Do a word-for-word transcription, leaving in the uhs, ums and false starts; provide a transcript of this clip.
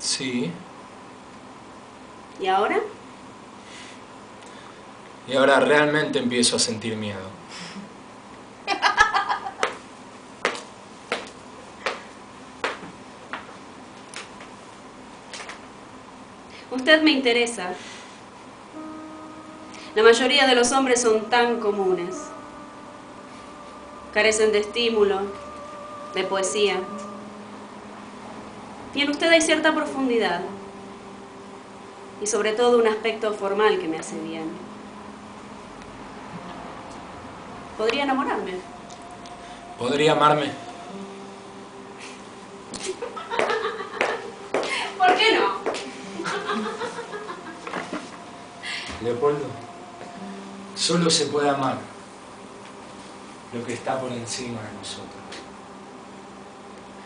Sí. ¿Y ahora? Y ahora realmente empiezo a sentir miedo. Usted me interesa. La mayoría de los hombres son tan comunes. Carecen de estímulo, de poesía. Y en usted hay cierta profundidad. Y sobre todo un aspecto formal que me hace bien. ¿Podría enamorarme? ¿Podría amarme? ¿Por qué no? Leopoldo, solo se puede amar lo que está por encima de nosotros.